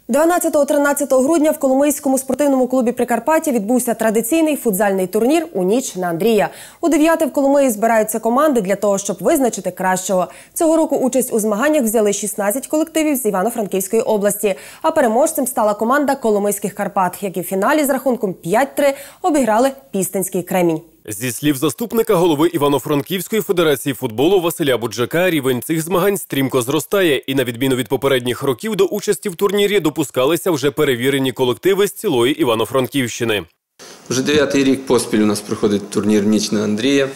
12-13 грудня в Коломийському спортивному клубі «Прикарпаття» відбувся традиційний футзальний турнір «У ніч на Андрія». У 9 в Коломиї збираються команди для того, щоб визначити кращого. Цього року участь у змаганнях взяли 16 колективів з Івано-Франківської області. А переможцем стала команда Коломийських Карпат, які в фіналі з рахунком 5-3 обіграли Пістинський Кремінь. Зі слів заступника голови Івано-Франківської федерації футболу Василя Буджака, рівень цих змагань стрімко зростає. І на відміну від попередніх років, до участі в турнірі допускалися вже перевірені колективи з цілої Івано-Франківщини. Вже 9-й рік поспіль у нас проходить турнір «Ніч на Андрія».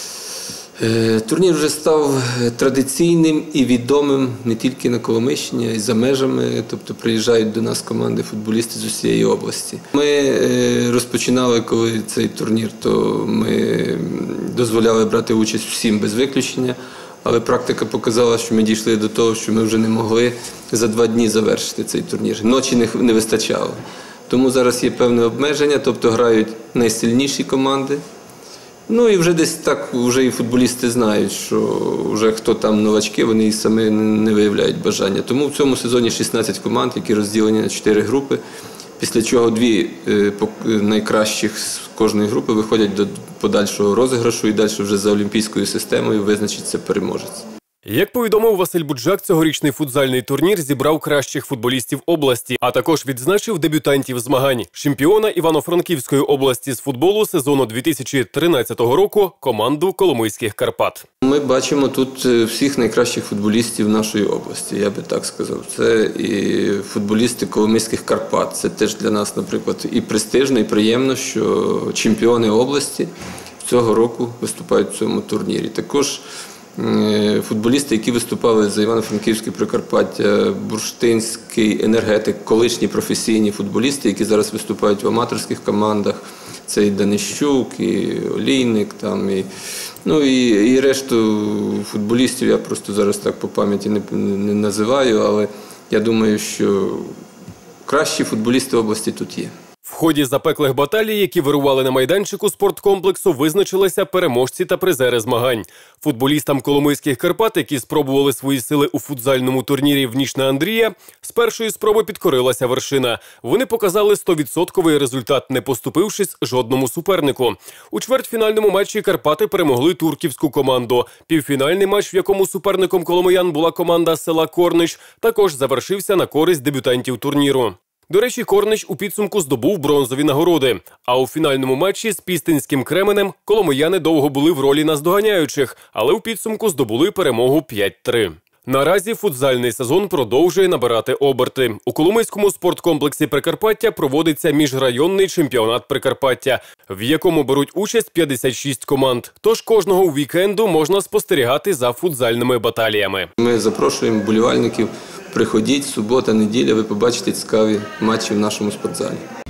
Турнір вже став традиційним і відомим не тільки на Коломийщині, а й за межами. Тобто приїжджають до нас команди футболісти з усієї області. Ми розпочинали, коли цей турнір, то ми дозволяли брати участь всім без виключення. Але практика показала, що ми дійшли до того, що ми вже не могли за 2 дні завершити цей турнір. Ночі не вистачало. Тому зараз є певне обмеження, тобто грають найсильніші команди. Ну і вже десь так, вже і футболісти знають, що вже хто там новачки, вони і самі не виявляють бажання. Тому в цьому сезоні 16 команд, які розділені на 4 групи, після чого 2 найкращих з кожної групи виходять до подальшого розіграшу і далі вже за олімпійською системою визначиться переможець. Як повідомив Василь Буджак, цьогорічний футзальний турнір зібрав кращих футболістів області, а також відзначив дебютантів змагань – чемпіона Івано-Франківської області з футболу сезону 2013 року – команду Коломийських Карпат. Ми бачимо тут всіх найкращих футболістів нашої області, я би так сказав. Це і футболісти Коломийських Карпат. Це теж для нас, наприклад, і престижно, і приємно, що чемпіони області цього року виступають в цьому турнірі. Також футболісти, які виступали за Івано-Франківське Прикарпаття, Бурштинський Енергетик, колишні професійні футболісти, які зараз виступають в аматорських командах. Це і Данищук, і Олійник, і решту футболістів я просто зараз так по пам'яті не називаю, але я думаю, що кращі футболісти області тут є. В ході запеклих баталій, які вирували на майданчику спорткомплексу, визначилися переможці та призери змагань. Футболістам Коломийських Карпат, які спробували свої сили у футзальному турнірі «В ніч на Андрія», з першої спроби підкорилася вершина. Вони показали 100% результат, не поступившись жодному супернику. У чвертьфінальному матчі Карпати перемогли турківську команду. Півфінальний матч, в якому суперником коломиян була команда села Корнич, також завершився на користь дебютантів турніру. До речі, Корнич у підсумку здобув бронзові нагороди. А у фінальному матчі з Пістинським Кременем коломияни довго були в ролі наздоганяючих, але у підсумку здобули перемогу 5-3. Наразі футзальний сезон продовжує набирати оберти. У Коломийському спорткомплексі Прикарпаття проводиться міжрайонний чемпіонат Прикарпаття, в якому беруть участь 56 команд. Тож кожного вікенду можна спостерігати за футзальними баталіями. Ми запрошуємо вболівальників, приходіть, субота, неділя, ви побачите цікаві матчі в нашому спортзалі.